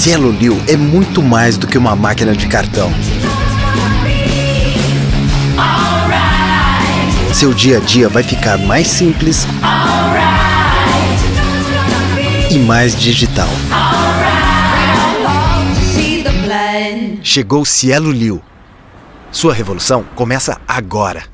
Cielo Liu é muito mais do que uma máquina de cartão. Seu dia a dia vai ficar mais simples e mais digital. Chegou Cielo Liu. Sua revolução começa agora.